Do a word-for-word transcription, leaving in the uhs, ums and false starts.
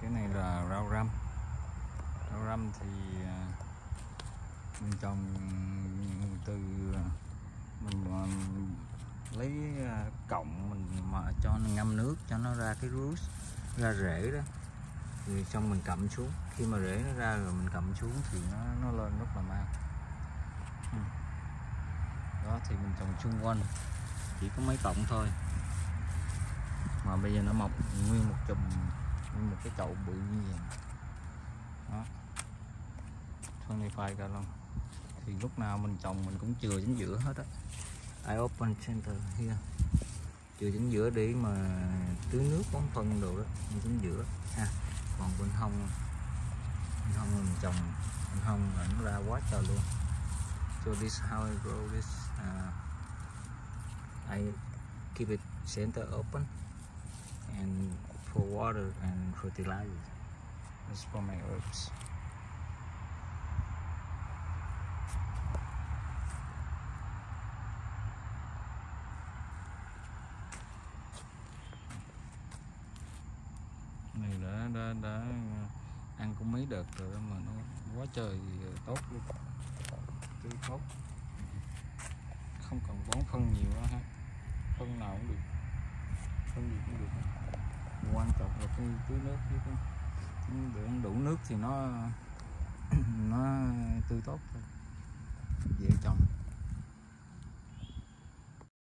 Cái này là rau răm. Rau răm thì mình trồng từ mình lấy cọng mình mà cho nó ngâm nước cho nó ra cái root, ra rễ đó, rồi xong mình cầm xuống. Khi mà rễ nó ra rồi mình cầm xuống thì nó nó lên rất là mau. Đó thì mình trồng chung quanh chỉ có mấy cọng thôi mà bây giờ nó mọc nguyên một chùm, nguyên một cái chậu bự như vậy đó, hai mươi lăm gallon. Thì lúc nào mình trồng mình cũng chừa chính giữa hết á. I open center here, chừa chính giữa để mà tưới nước bón phân đồ đó, chính giữa ha. Còn bên hông bên hông mình trồng bên hông là nó ra quá trời luôn. So this how I grow this. Uh, I keep it center open and for water and fertilizer. That's for my herbs. Này đã đã đã ăn cũng mấy đợt rồi mà nó quá trời tốt luôn, tươi tốt, không cần bón phân nhiều đó ha, phân nào cũng được, phân gì cũng được. Quan trọng là cái tưới nước với cái để đủ nước thì nó nó tươi tốt thôi, dễ trồng.